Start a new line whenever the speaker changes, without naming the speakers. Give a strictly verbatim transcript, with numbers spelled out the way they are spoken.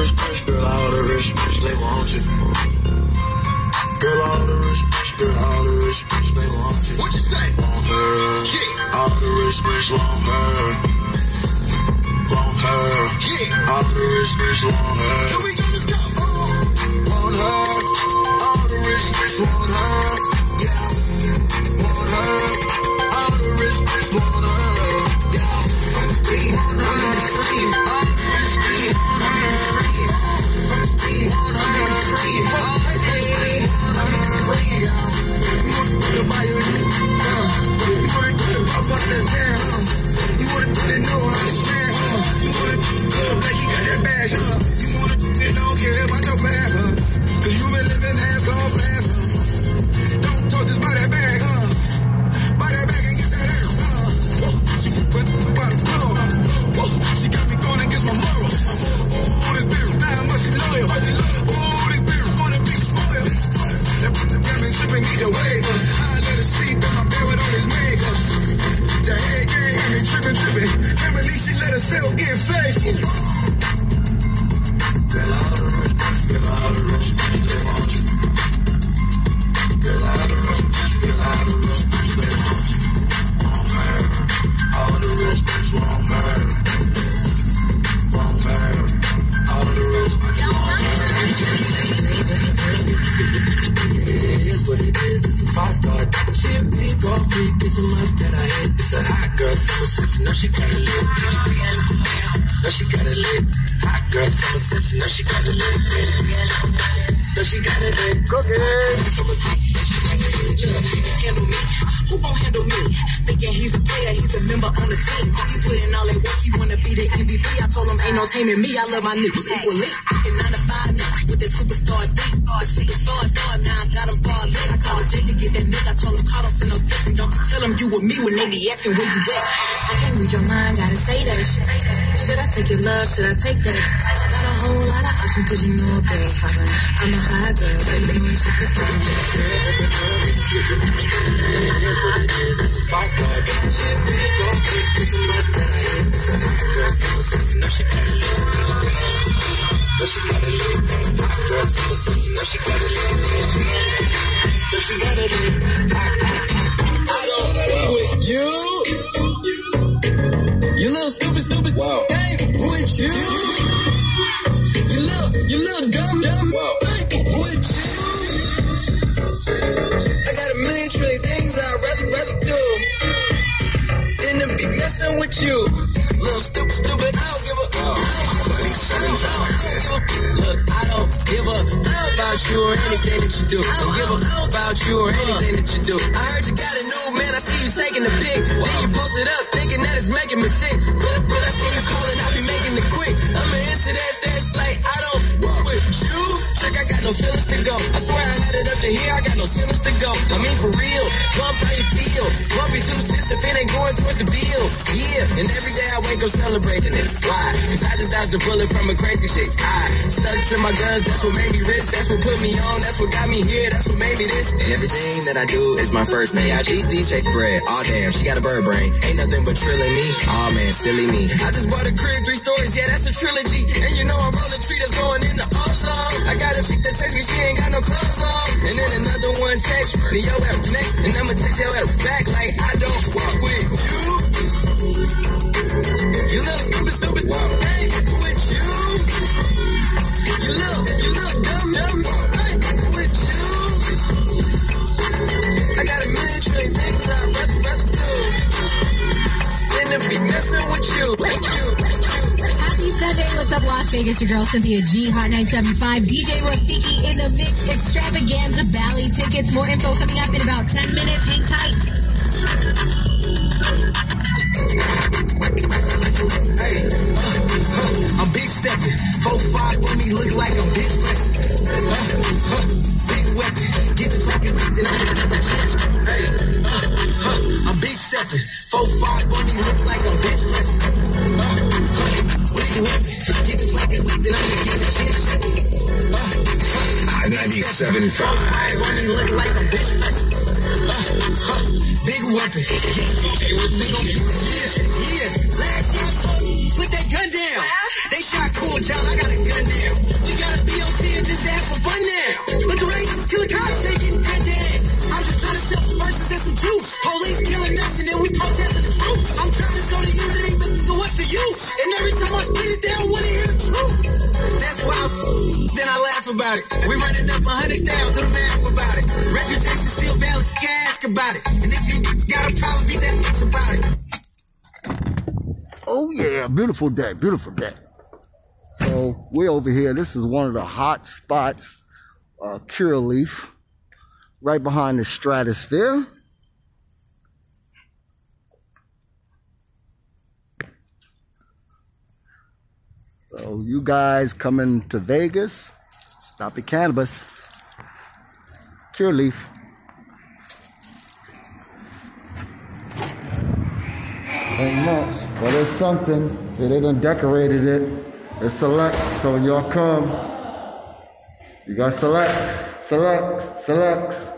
rich, girl, all the rich, they want you. Girl, all the rich, girl, all the rich, they want you.
What you say?
Want her, yeah. All the rich, rich want her. Want her, yeah. All the rich, rich want her.
Here we go, let's go.
Want her, all the rich, rich want her. Yeah, want her, all the rich, rich want her. Yeah, free, want her, free. All the rich, rich want her, free. Free, want her, free. All the rich, rich want her, free. Yeah, you want to buy your new, yeah. You want to do the pop up that damn, huh? You want to know how to stand, huh? You want to look like you got that badge, huh? You want to don't care about your bag, huh? Cause you been living ass gone fast, huh? Don't talk just about that bag, huh? Buy that bag and get that air, huh? Whoa, she put by the pillow, huh? Whoa, she got me going against my morals. Oh, this bitch, now how much she loyal. Oh, this bitch, wanna be spoiled. That got me tripping either way, huh? I let her sleep in my bed with all this makeup. The head gang got me tripping, tripping. Emily, she let herself get faced. Girl, all the rich, girl, all the rich, they want you. Girl, all the rich, girl, all the rich, they want you. Want her, all the rich, want her. Want her, all the rich, want her. Here's what it is, this a five star. She a big old freak, it's a must that I hit. It's a hot girl, summer city, know she got a lit. Know she got a lit. Hot girl, summer city, know she got a lit. Know she got a lit. Cookie. Summer city, she got a lit. Handle me, who gon' handle me? Thinking he's a player, he's a member on the team. He put in all that work, he wanna be the M V P. I told him ain't no taming me, I love my niggas equally. Thinking nine to five niggas with that superstar thing. The superstar star, now I got him ball lit. I called a Jake to get that nigga, I told him call, don't send no text and don't tell him you with me when they be asking where you at. I can't read your mind, gotta say that shit. Should I take your love, should I take that? I got a whole lot of options, cause you know a girl's hotter. I'm a high girl, so you know shit this time. Here's what it is, this a five star. She a big old freak, this a must that I hit. It's a hot girl, summer city, know she got a lit. Know she got a lit. Hot girl, summer city, know she got a lit. Know she got a lit. I don't with you. You little stupid, stupid. Wow. Hey, with you. You little, you little dumb, dumb. Wow. Hey, with you. I got a million trillion things I'd rather, rather do than to be messing with you. Little stupid, stupid. I don't give a. Oh. Look, I don't give a about you or anything that you do. I don't give a about you or anything that you do. I heard you got a new man, I see you taking the pic. Then you post it up thinking that it's making me sick. But, but I see you calling, I be making it quick. I'ma answer that, that like I don't with you. Trick, I got no feelings to go. I swear I had it up to here, I got no feelings to go. I mean for real, bump how you feel. Bump you two cents if it ain't going towards the bill. Yeah, and every day I wake up celebrating it. Why? Cause I just dodged a bullet from a crazy chick. I stuck to my guns, that's what made me rich. That's what put me on, that's what got me here. That's what made me this. And everything that I do is my first name. I G D J spread. Aw, oh, damn, she got a bird brain. Ain't nothing but trilling me. Aw, oh, man, silly me. I just bought a crib, three stories, yeah, that's a trilogy. And you know I'm on the street that's going in the ozone. I got a chick that text me, she ain't got no clothes on. And then another one text me, yo, ass next. And I'ma text your ass back like I don't walk with you. You little stupid, stupid. Wow. Hey, with you. You little, you little dumb, dumb. Hey, with you. I got a million trillion things I'd rather, rather do than to be messing with you, with you.
Happy Sunday. What's up, Las Vegas? Your girl, Cynthia G. Hot nine seven five. D J Rafiki in the mix. Extravaganza Valley tickets. More info coming up in about ten minutes. Hang tight.
Hey, uh, uh, I'm big stepping. four five on me, look like I'm big flexing. Uh, uh, big weapon. Get to talking, then I'm Hey, uh, uh, I'm big stepping. four five on me, look like I'm big flexing. Uh, uh, big weapon. Get to talking, then I'm gonna get to chit-chatting. Uh, uh,
ninety-seven point five.
four five on me, look like I'm big flexing. Uh, uh, big weapon. Hey, what's it gonna be? Yeah, yeah. Last year, put that gun down. They shot Cool John, I got a gun down. spit it down, wanna hear the truth. That's why I then I laugh about it. We running up a hundred down, do the math about it. Reputation still valid, you can ask about it. And if you got a problem, be that bitch about it.
Oh yeah, beautiful day, beautiful day. So we're over here. This is one of the hot spots, uh, Curaleaf, right behind the Stratosphere. So you guys coming to Vegas, stop at Cannabis, Curaleaf. Ain't much, but it's something. See, they done decorated it. It's select, so when y'all come, you got select, select, select.